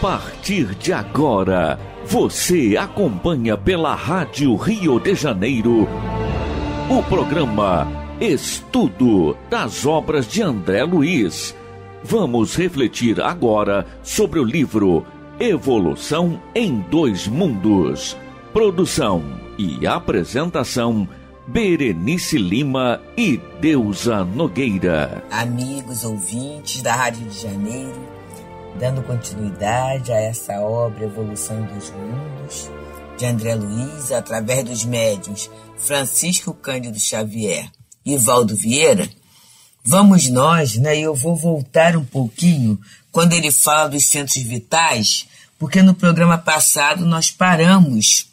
partir de agora, você acompanha pela Rádio Rio de Janeiro o programa Estudo das Obras de André Luiz. Vamos refletir agora sobre o livro Evolução em Dois Mundos. Produção e apresentação, Berenice Lima e Deusa Nogueira. Amigos ouvintes da Rádio de Janeiro, dando continuidade a essa obra Evolução em Dois Mundos, de André Luiz, através dos médiuns Francisco Cândido Xavier e Valdo Vieira, vamos nós, eu vou voltar um pouquinho quando ele fala dos centros vitais, porque no programa passado nós paramos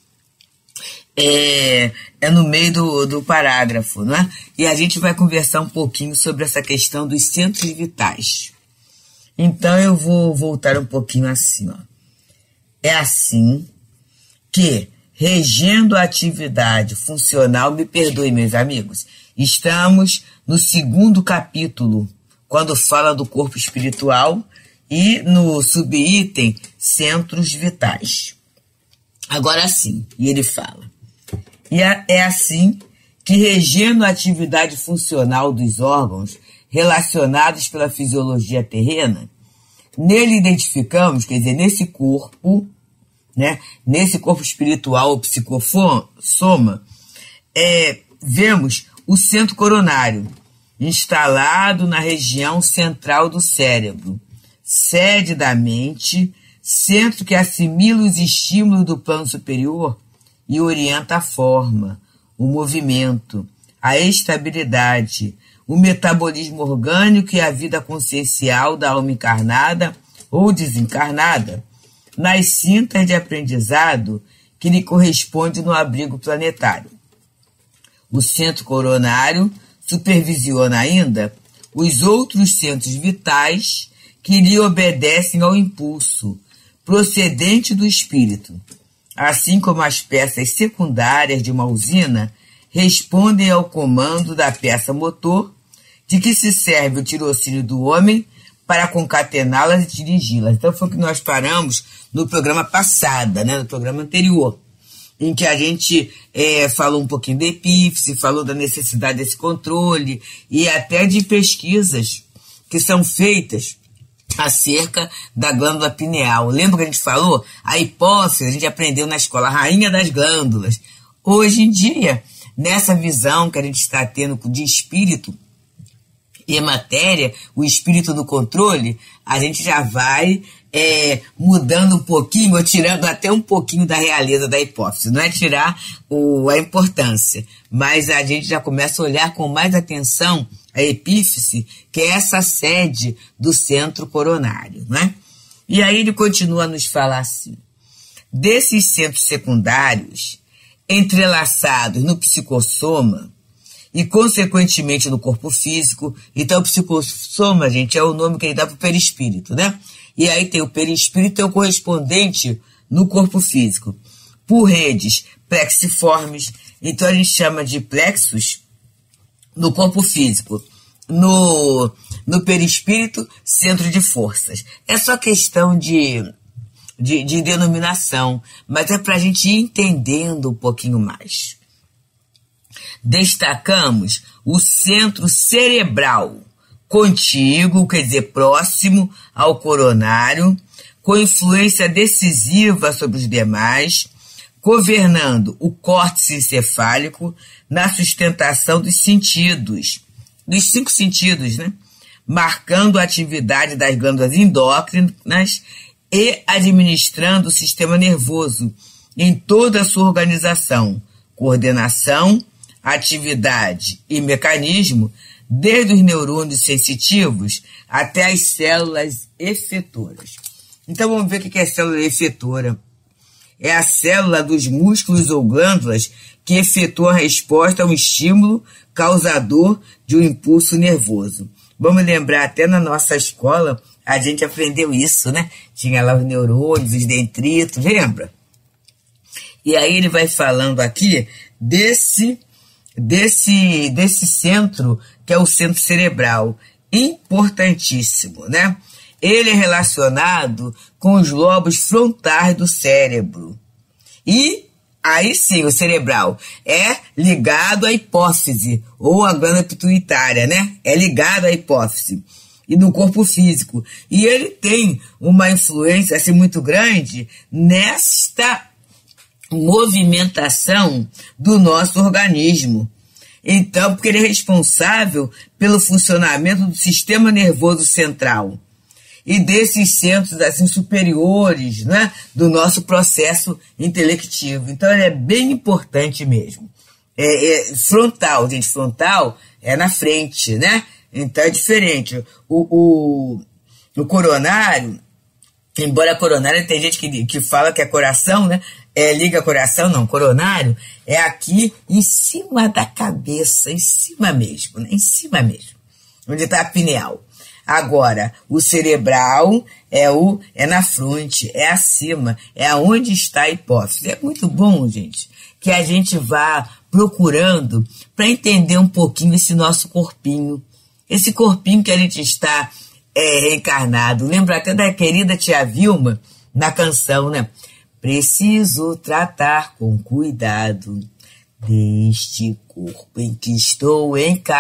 no meio do parágrafo, né? E a gente vai conversar um pouquinho sobre essa questão dos centros vitais. Então eu vou voltar um pouquinho assim, ó. É assim que, regendo a atividade funcional, me perdoe, meus amigos, estamos no 2º capítulo, quando fala do corpo espiritual e no subitem centros vitais. Agora sim, e ele fala, e é assim que, regendo a atividade funcional dos órgãos relacionados pela fisiologia terrena, nele identificamos, quer dizer, nesse corpo espiritual ou psicossoma, vemos o centro coronário, instalado na região central do cérebro, sede da mente, centro que assimila os estímulos do plano superior e orienta a forma, o movimento, a estabilidade, o metabolismo orgânico e a vida consciencial da alma encarnada ou desencarnada, nas cintas de aprendizado que lhe corresponde no abrigo planetário. O centro coronário supervisiona ainda os outros centros vitais que lhe obedecem ao impulso procedente do espírito, assim como as peças secundárias de uma usina respondem ao comando da peça motor de que se serve o tirocínio do homem para concatená-las e dirigi-las. Então foi o que nós paramos no programa passado, no programa anterior, em que a gente falou um pouquinho da epífise, falou da necessidade desse controle e até de pesquisas que são feitas acerca da glândula pineal. Lembra que a gente falou? A hipófise, a gente aprendeu na escola, a rainha das glândulas. Hoje em dia, nessa visão que a gente está tendo de espírito e matéria, o espírito do controle, a gente já vai mudando um pouquinho, ou tirando até um pouquinho da realeza da hipófise. Não é tirar a importância, mas a gente já começa a olhar com mais atenção a epífise, que é essa sede do centro coronário, né? E aí ele continua a nos falar assim: desses centros secundários, entrelaçados no psicossoma e, consequentemente, no corpo físico. Então, o psicossoma, gente, é o nome que ele dá para o perispírito, né? E aí tem o perispírito, é o correspondente no corpo físico, por redes plexiformes. Então, a gente chama de plexos no corpo físico, no perispírito, centro de forças. É só questão de denominação, mas é para a gente ir entendendo um pouquinho mais. Destacamos o centro cerebral, contíguo, quer dizer, próximo ao coronário, com influência decisiva sobre os demais, governando o córtex encefálico na sustentação dos sentidos, dos 5 sentidos, marcando a atividade das glândulas endócrinas e administrando o sistema nervoso em toda a sua organização, coordenação, atividade e mecanismo, desde os neurônios sensitivos até as células efetoras. Então vamos ver o que é célula efetora. É a célula dos músculos ou glândulas que efetua a resposta a um estímulo causador de um impulso nervoso. Vamos lembrar, até na nossa escola, a gente aprendeu isso, Tinha lá os neurônios, os dendritos, lembra? E aí ele vai falando aqui desse centro, que é o centro cerebral, importantíssimo, ele é relacionado com os lobos frontais do cérebro. E aí sim, o cerebral é ligado à hipófise, ou à glândula pituitária, né? É ligado à hipófise e no corpo físico. E ele tem uma influência assim, muito grande nesta movimentação do nosso organismo. Então, porque ele é responsável pelo funcionamento do sistema nervoso central e desses centros assim, superiores, né, do nosso processo intelectivo. Então, ele é bem importante mesmo. Frontal, gente, frontal é na frente, né? Então, é diferente. O coronário, embora coronário, tem gente que fala que é coração, né? Liga coração, não, coronário é aqui em cima da cabeça, em cima mesmo, né? Em cima mesmo, onde está a pineal. Agora, o cerebral é na fronte, é acima, é onde está a hipófise. É muito bom, gente, que a gente vá procurando para entender um pouquinho esse nosso corpinho, esse corpinho que a gente está reencarnado. Lembra até da querida tia Vilma, na canção, né? Preciso tratar com cuidado deste corpo em que estou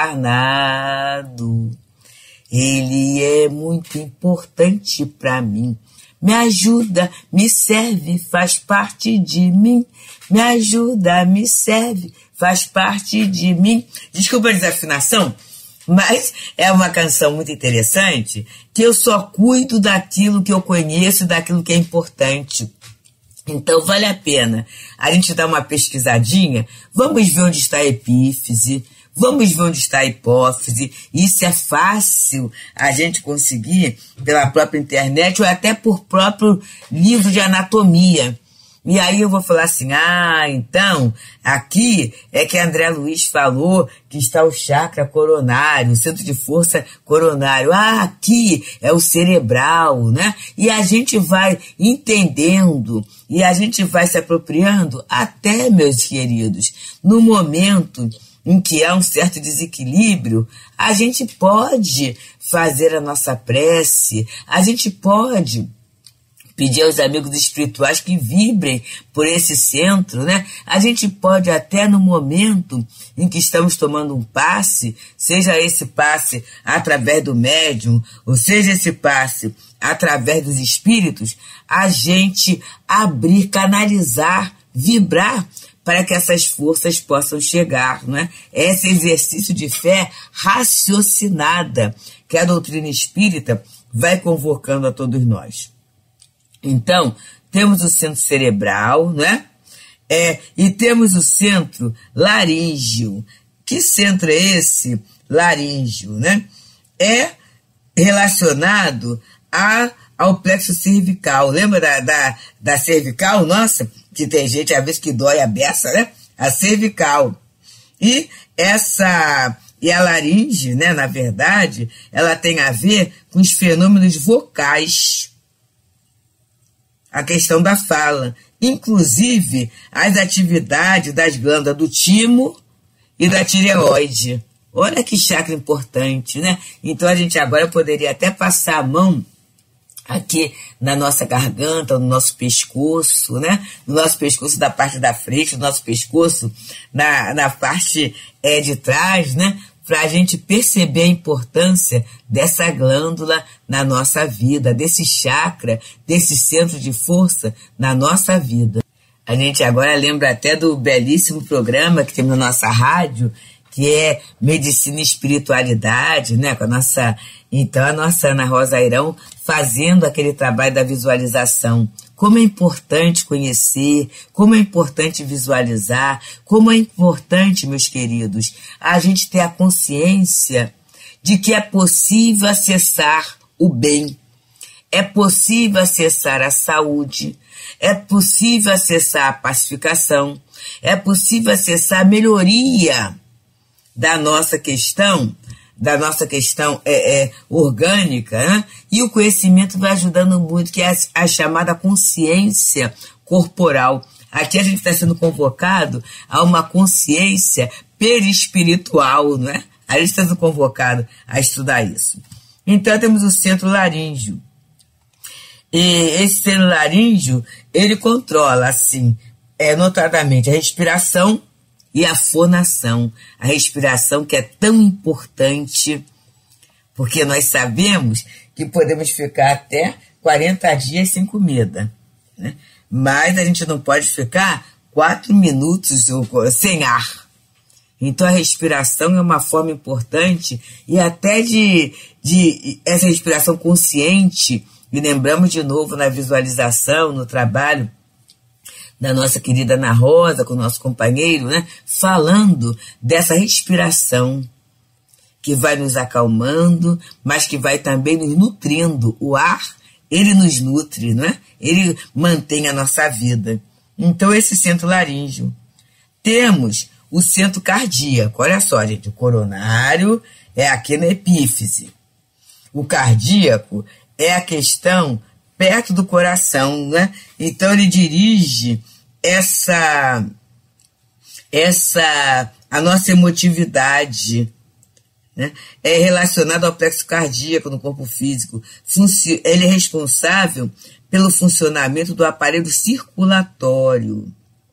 encarnado. Ele é muito importante para mim. Me ajuda, me serve, faz parte de mim. Me ajuda, me serve, faz parte de mim. Desculpa a desafinação, mas é uma canção muito interessante, que eu só cuido daquilo que eu conheço, daquilo que é importante. Então, vale a pena a gente dar uma pesquisadinha, vamos ver onde está a epífise, vamos ver onde está a hipófise. Isso é fácil a gente conseguir pela própria internet ou até por próprio livro de anatomia. E aí eu vou falar assim, então, aqui é que André Luiz falou que está o chakra coronário, o centro de força coronário. Aqui é o cerebral, né? E a gente vai entendendo e a gente vai se apropriando até, meus queridos, no momento em que há um certo desequilíbrio, a gente pode fazer a nossa prece, a gente pode pedir aos amigos espirituais que vibrem por esse centro, né? A gente pode até no momento em que estamos tomando um passe, seja esse passe através do médium, ou seja esse passe através dos espíritos, a gente abrir, canalizar, vibrar para que essas forças possam chegar, né? Esse exercício de fé raciocinada que a doutrina espírita vai convocando a todos nós. Então, temos o centro cerebral, né? E temos o centro laríngeo. Que centro é esse? Laríngeo, né? É relacionado ao plexo cervical. Lembra da cervical, nossa? Que tem gente, às vezes, que dói a beça, né? A cervical. E a laringe, né, na verdade, ela tem a ver com os fenômenos vocais. A questão da fala, inclusive as atividades das glândulas do timo e da tireoide. Olha que chakra importante, né? Então a gente agora poderia até passar a mão aqui na nossa garganta, no nosso pescoço, né? No nosso pescoço da parte da frente, no nosso pescoço na parte de trás, né? Para a gente perceber a importância dessa glândula na nossa vida, desse chakra, desse centro de força na nossa vida. A gente agora lembra até do belíssimo programa que tem na nossa rádio, que é Medicina e Espiritualidade, né? Com a nossa Ana Rosa Airão fazendo aquele trabalho da visualização. Como é importante conhecer, como é importante visualizar, como é importante, meus queridos, a gente ter a consciência de que é possível acessar o bem, é possível acessar a saúde, é possível acessar a pacificação, é possível acessar a melhoria da nossa questão orgânica, né? E o conhecimento vai ajudando muito, que é a chamada consciência corporal. Aqui a gente está sendo convocado a uma consciência perispiritual, não é? A gente está sendo convocado a estudar isso. Então temos o centro laríngeo, E esse seno laríngeo, ele controla, assim, notadamente a respiração e a fonação. A respiração que é tão importante, porque nós sabemos que podemos ficar até 40 dias sem comida, né? Mas a gente não pode ficar 4 minutos sem ar. Então a respiração é uma forma importante e até de essa respiração consciente, e lembramos de novo na visualização, no trabalho da nossa querida Ana Rosa, com o nosso companheiro, né, falando dessa respiração que vai nos acalmando, mas que vai também nos nutrindo. O ar, ele nos nutre, não é? Ele mantém a nossa vida. Então, esse centro laríngeo. Temos o centro cardíaco. Olha só, gente, o coronário é aqui na epífise. O cardíaco é a questão perto do coração, né? Então, ele dirige a nossa emotividade, né? É relacionado ao plexo cardíaco no corpo físico. Ele é responsável pelo funcionamento do aparelho circulatório,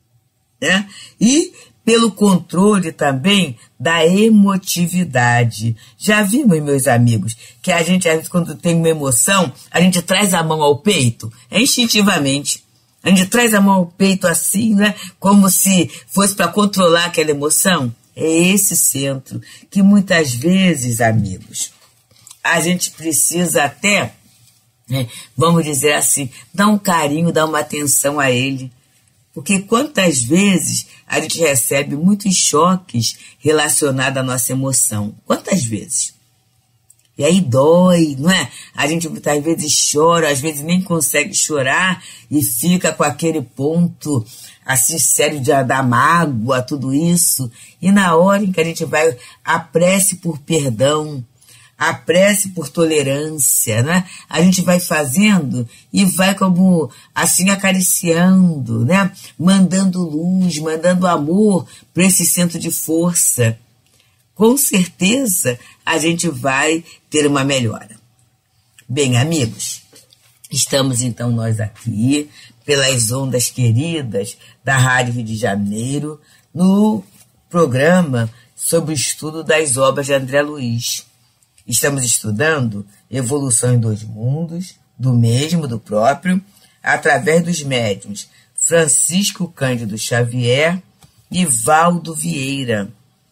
né? E pelo controle também da emotividade. Já vimos, meus amigos, que a gente, às vezes, quando tem uma emoção, a gente traz a mão ao peito, instintivamente. A gente traz a mão ao peito assim, né? Como se fosse para controlar aquela emoção. É esse centro que muitas vezes, amigos, a gente precisa até, né, vamos dizer assim, dar um carinho, dar uma atenção a ele. Porque quantas vezes a gente recebe muitos choques relacionados à nossa emoção? Quantas vezes? E aí dói, não é? A gente muitas vezes chora, às vezes nem consegue chorar e fica com aquele ponto assim sério da mágoa, tudo isso. E na hora em que a gente vai, a prece por perdão, a prece por tolerância, né? A gente vai fazendo e vai como assim acariciando, né? Mandando luz, mandando amor para esse centro de força. Com certeza a gente vai ter uma melhora. Bem, amigos, estamos então nós aqui pelas ondas queridas da Rádio Rio de Janeiro no programa sobre o estudo das obras de André Luiz. Estamos estudando Evolução em Dois Mundos, do mesmo, do próprio, através dos médiuns Francisco Cândido Xavier e Valdo Vieira.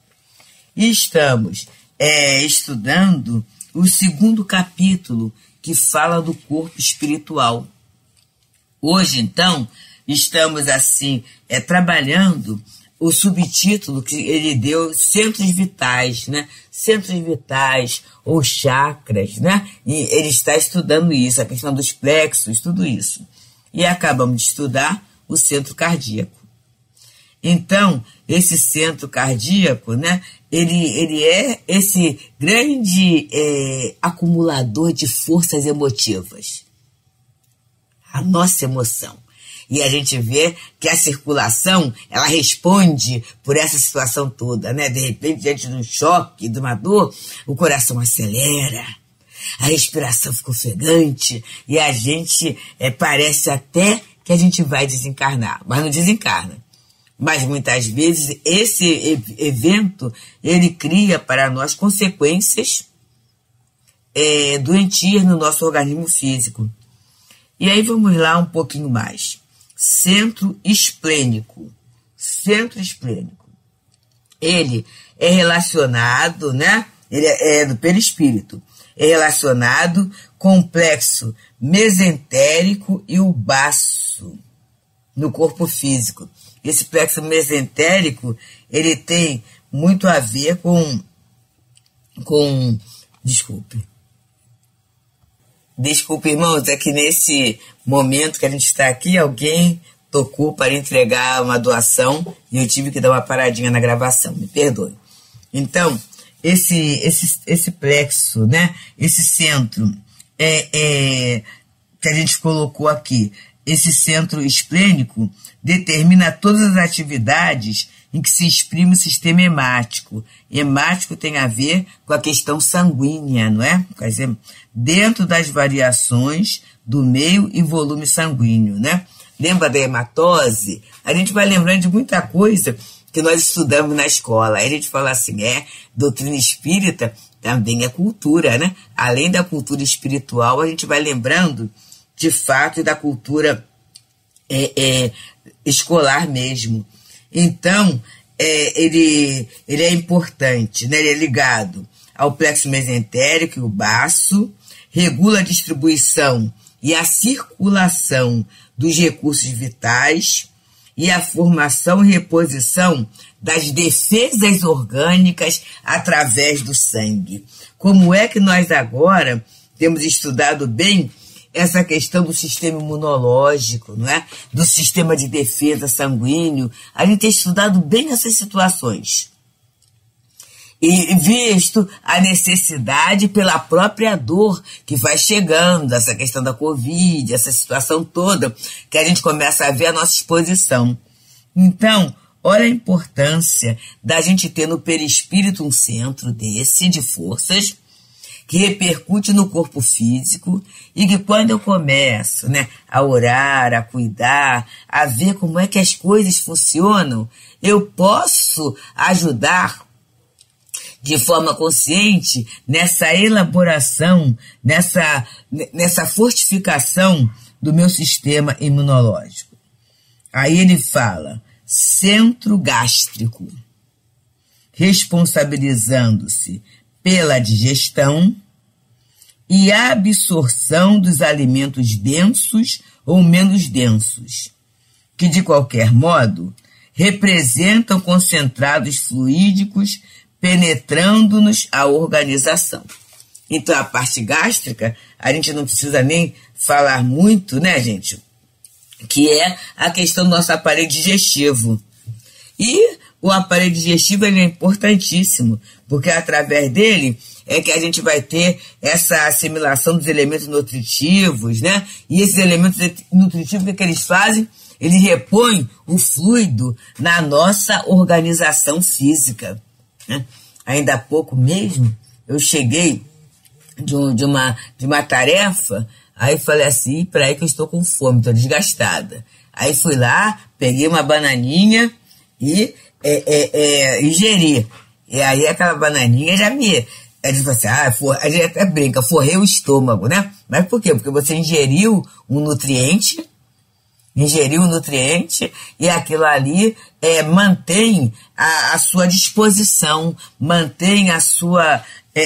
E estamos estudando o 2º capítulo, que fala do corpo espiritual. Hoje, então, estamos assim, trabalhando o subtítulo que ele deu, centros vitais, né? Centros vitais ou chakras, né? E ele está estudando isso, a questão dos plexos, tudo isso. E acabamos de estudar o centro cardíaco. Então, esse centro cardíaco, né? Ele é esse grande acumulador de forças emotivas. A nossa emoção. E a gente vê que a circulação, ela responde por essa situação toda, né? De repente, diante de um choque, de uma dor, o coração acelera, a respiração fica ofegante e a gente parece até que a gente vai desencarnar, mas não desencarna. Mas muitas vezes esse evento, ele cria para nós consequências doentias no nosso organismo físico. E aí vamos lá um pouquinho mais. Centro esplênico. Centro esplênico. Ele é relacionado, né? Ele é do perispírito. É relacionado com o plexo mesentérico e o baço no corpo físico. Esse plexo mesentérico, ele tem muito a ver com desculpe, irmãos, é que nesse momento que a gente está aqui, alguém tocou para entregar uma doação e eu tive que dar uma paradinha na gravação, me perdoe. Então, esse plexo, né, esse centro que a gente colocou aqui, esse centro esplênico determina todas as atividades em que se exprime o sistema hemático. Hemático tem a ver com a questão sanguínea, não é? Quer dizer, dentro das variações do meio e volume sanguíneo, né? Lembra da hematose? A gente vai lembrando de muita coisa que nós estudamos na escola. Aí a gente fala assim, doutrina espírita também é cultura, né? Além da cultura espiritual, a gente vai lembrando, de fato, da cultura escolar mesmo. Então, ele é importante, né? Ele é ligado ao plexo mesentérico e o baço, regula a distribuição e a circulação dos recursos vitais e a formação e reposição das defesas orgânicas através do sangue. Como é que nós agora temos estudado bem essa questão do sistema imunológico, não é? Do sistema de defesa sanguíneo? A gente tem estudado bem essas situações. E visto a necessidade pela própria dor que vai chegando, essa questão da Covid, essa situação toda, que a gente começa a ver a nossa exposição. Então, olha a importância da gente ter no perispírito um centro desse, de forças, que repercute no corpo físico e que quando eu começo, né, a orar, a cuidar, a ver como é que as coisas funcionam, eu posso ajudar de forma consciente nessa elaboração, nessa fortificação do meu sistema imunológico. Aí ele fala, centro gástrico, responsabilizando-se pela digestão e absorção dos alimentos densos ou menos densos, que de qualquer modo representam concentrados fluídicos penetrando-nos a organização. Então, a parte gástrica, a gente não precisa nem falar muito, né, gente? Que é a questão do nosso aparelho digestivo. E o aparelho digestivo ele é importantíssimo, porque através dele é que a gente vai ter essa assimilação dos elementos nutritivos, né? E esses elementos nutritivos, o que eles fazem? Eles repõem o fluido na nossa organização física. Ainda há pouco mesmo, eu cheguei de uma tarefa, aí falei assim, peraí que eu estou com fome, estou desgastada. Aí fui lá, peguei uma bananinha e ingeri. E aí aquela bananinha já me... Ele falou assim, a gente até brinca, forrei o estômago, né? Mas por quê? Porque você ingeriu um nutriente e aquilo ali mantém a sua disposição, mantém a sua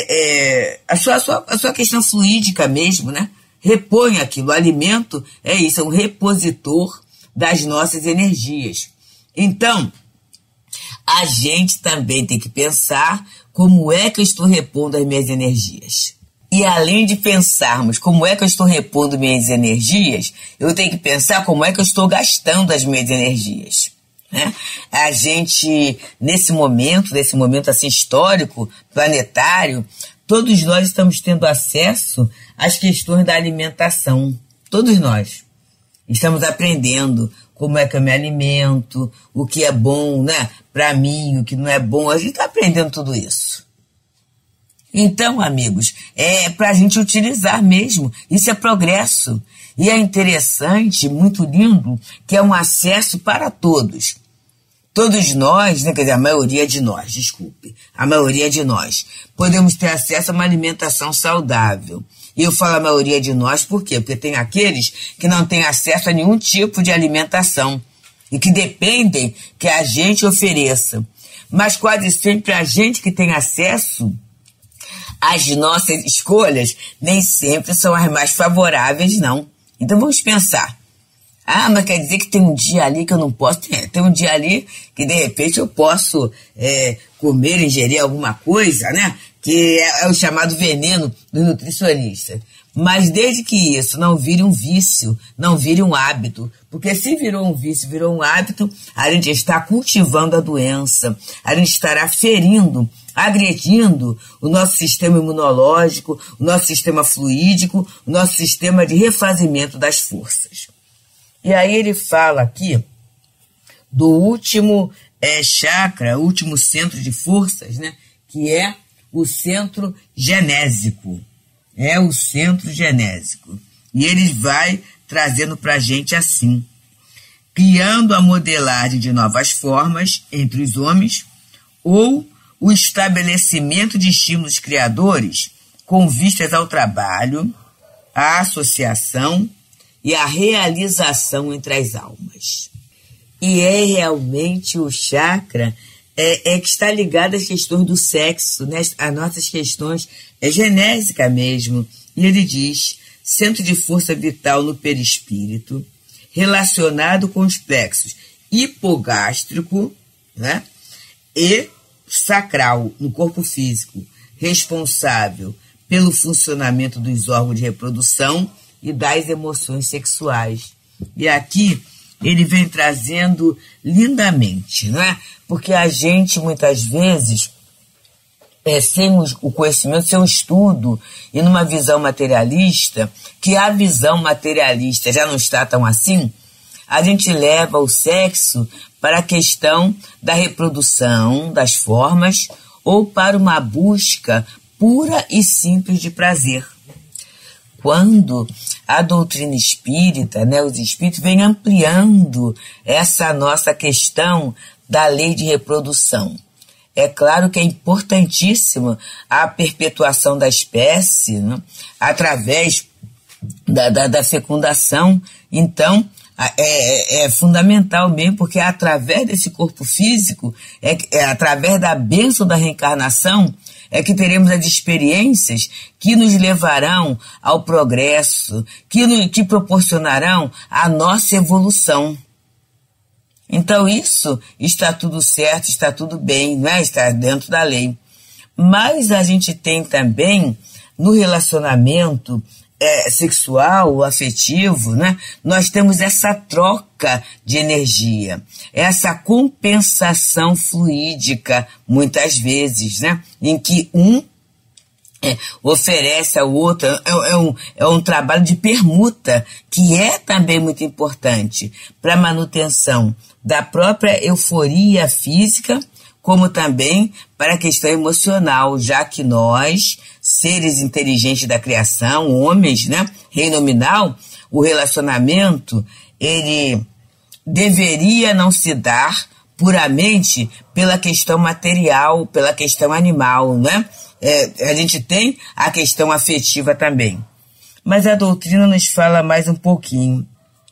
questão fluídica mesmo, né? Repõe aquilo. O alimento é isso, é um repositor das nossas energias. Então, a gente também tem que pensar como é que eu estou repondo as minhas energias. E além de pensarmos como é que eu estou repondo minhas energias, eu tenho que pensar como é que eu estou gastando as minhas energias, né? A gente, nesse momento assim histórico, planetário, todos nós estamos tendo acesso às questões da alimentação. Todos nós estamos aprendendo como é que eu me alimento, o que é bom, né, para mim, o que não é bom. A gente está aprendendo tudo isso. Então, amigos, é para a gente utilizar mesmo. Isso é progresso. E é interessante, muito lindo, que é um acesso para todos. Todos nós, né, quer dizer, a maioria de nós, podemos ter acesso a uma alimentação saudável. E eu falo a maioria de nós por quê? Porque tem aqueles que não têm acesso a nenhum tipo de alimentação e que dependem que a gente ofereça. Mas quase sempre a gente que tem acesso, as nossas escolhas nem sempre são as mais favoráveis, não. Então vamos pensar. Mas quer dizer que tem um dia ali que eu não posso? Tem um dia ali que de repente eu posso comer, ingerir alguma coisa, né? Que é o chamado veneno do nutricionista. Mas desde que isso não vire um vício, não vire um hábito, porque se virou um vício, virou um hábito, a gente está cultivando a doença, a gente estará ferindo, agredindo o nosso sistema imunológico, o nosso sistema fluídico, o nosso sistema de refazimento das forças. E aí ele fala aqui do último chakra, último centro de forças, né, que é o centro genésico. É o centro genésico. E ele vai trazendo para a gente assim: criando a modelagem de novas formas entre os homens ou o estabelecimento de estímulos criadores com vistas ao trabalho, à associação e à realização entre as almas. E é realmente o chakra que está ligado às questões do sexo, né? As nossas questões genésicas mesmo. E ele diz: centro de força vital no perispírito, relacionado com os plexos hipogástrico, né? E sacral no corpo físico, responsável pelo funcionamento dos órgãos de reprodução e das emoções sexuais. E aqui ele vem trazendo lindamente, não é? Porque a gente, muitas vezes, sem o conhecimento, sem o estudo, e numa visão materialista, que a visão materialista já não está tão assim, a gente leva o sexo para a questão da reprodução, das formas, ou para uma busca pura e simples de prazer. Quando a doutrina espírita, né, os espíritos vêm ampliando essa nossa questão da lei de reprodução. É claro que é importantíssima a perpetuação da espécie, né, através da fecundação. Então, é fundamental mesmo, porque é através desse corpo físico, através da bênção da reencarnação, é que teremos as experiências que nos levarão ao progresso, que proporcionarão a nossa evolução. Então isso está tudo certo, está tudo bem, não é? Está dentro da lei. Mas a gente tem também, no relacionamento sexual, afetivo, né? Nós temos essa troca de energia, essa compensação fluídica, muitas vezes, né? Em que um oferece ao outro, é um trabalho de permuta, que é também muito importante para a manutenção da própria euforia física, como também para a questão emocional, já que nós, seres inteligentes da criação, homens, né, reino nominal, o relacionamento, ele deveria não se dar puramente pela questão material, pela questão animal, né? A gente tem a questão afetiva também. Mas a doutrina nos fala mais um pouquinho.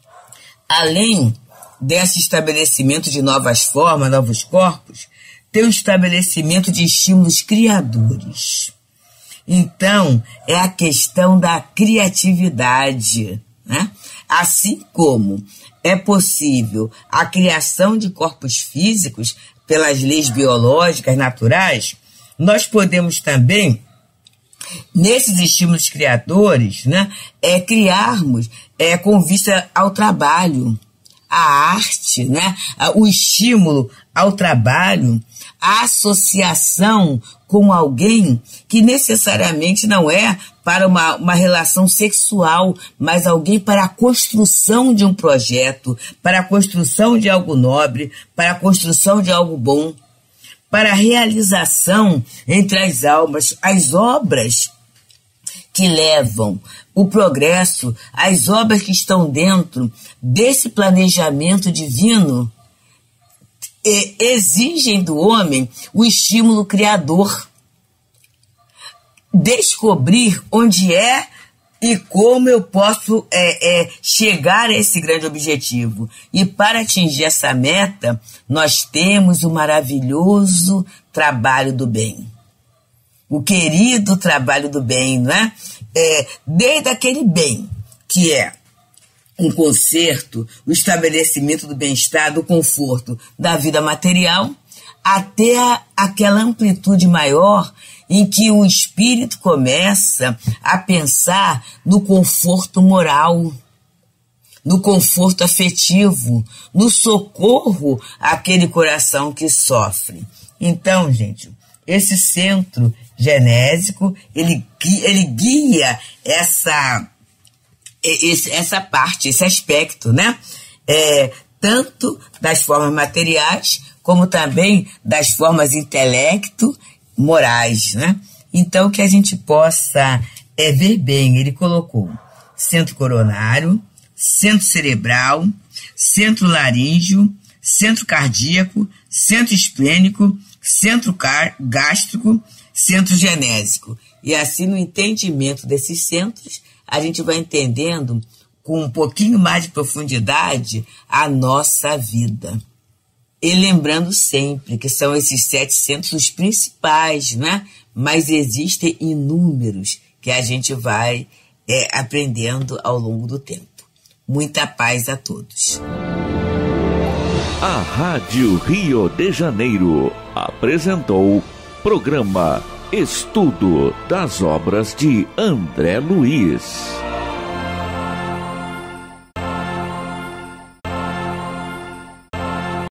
Além desse estabelecimento de novas formas, novos corpos, tem o estabelecimento de estímulos criadores. Então, é a questão da criatividade, né? Assim como é possível a criação de corpos físicos pelas leis biológicas naturais, nós podemos também, nesses estímulos criadores, né, criarmos com vista ao trabalho, à arte, né, o estímulo ao trabalho, a associação com alguém que necessariamente não é para uma relação sexual, mas alguém para a construção de um projeto, para a construção de algo nobre, para a construção de algo bom, para a realização entre as almas, as obras que levam o progresso, as obras que estão dentro desse planejamento divino, exigem do homem o estímulo criador. Descobrir onde é e como eu posso chegar a esse grande objetivo. E para atingir essa meta, nós temos o maravilhoso trabalho do bem. O querido trabalho do bem, não é? Desde aquele bem que é um conserto, o estabelecimento do bem-estar, do conforto da vida material, até aquela amplitude maior em que o espírito começa a pensar no conforto moral, no conforto afetivo, no socorro àquele coração que sofre. Então, gente, esse centro genésico, ele guia essa parte, esse aspecto, né? Tanto das formas materiais, como também das formas intelecto-morais, né? Então, que a gente possa ver bem, ele colocou: centro coronário, centro cerebral, centro laríngeo, centro cardíaco, centro esplênico, centro gástrico, centro genésico. E assim, no entendimento desses centros, a gente vai entendendo com um pouquinho mais de profundidade a nossa vida. E lembrando sempre que são esses 7 centros principais, né? Mas existem inúmeros que a gente vai aprendendo ao longo do tempo. Muita paz a todos. A Rádio Rio de Janeiro apresentou programa Estudo das Obras de André Luiz.